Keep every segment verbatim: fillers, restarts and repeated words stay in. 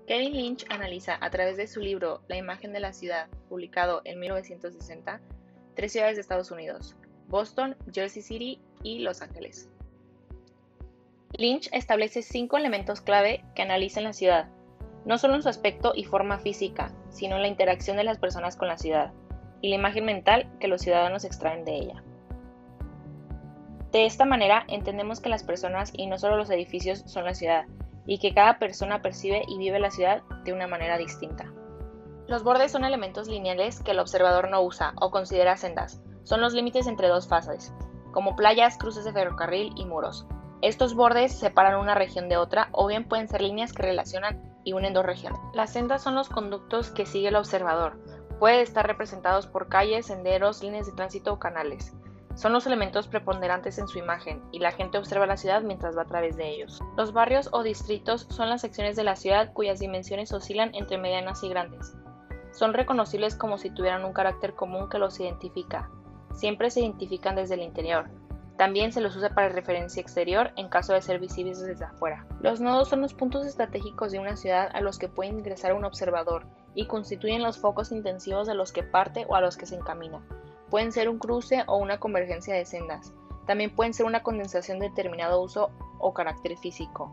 Kevin Lynch analiza a través de su libro La imagen de la ciudad, publicado en mil novecientos sesenta, tres ciudades de Estados Unidos: Boston, Jersey City y Los Ángeles. Lynch establece cinco elementos clave que analizan la ciudad, no solo en su aspecto y forma física, sino en la interacción de las personas con la ciudad y la imagen mental que los ciudadanos extraen de ella. De esta manera entendemos que las personas y no solo los edificios son la ciudad, y que cada persona percibe y vive la ciudad de una manera distinta. Los bordes son elementos lineales que el observador no usa o considera sendas. Son los límites entre dos fases, como playas, cruces de ferrocarril y muros. Estos bordes separan una región de otra o bien pueden ser líneas que relacionan y unen dos regiones. Las sendas son los conductos que sigue el observador. Pueden estar representados por calles, senderos, líneas de tránsito o canales. Son los elementos preponderantes en su imagen, y la gente observa la ciudad mientras va a través de ellos. Los barrios o distritos son las secciones de la ciudad cuyas dimensiones oscilan entre medianas y grandes. Son reconocibles como si tuvieran un carácter común que los identifica. Siempre se identifican desde el interior. También se los usa para referencia exterior en caso de ser visibles desde afuera. Los nodos son los puntos estratégicos de una ciudad a los que puede ingresar un observador y constituyen los focos intensivos de los que parte o a los que se encamina. Pueden ser un cruce o una convergencia de sendas. También pueden ser una condensación de determinado uso o carácter físico.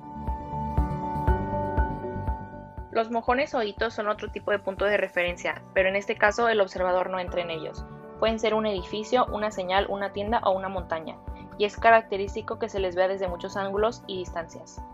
Los mojones o hitos son otro tipo de punto de referencia, pero en este caso el observador no entra en ellos. Pueden ser un edificio, una señal, una tienda o una montaña, y es característico que se les vea desde muchos ángulos y distancias.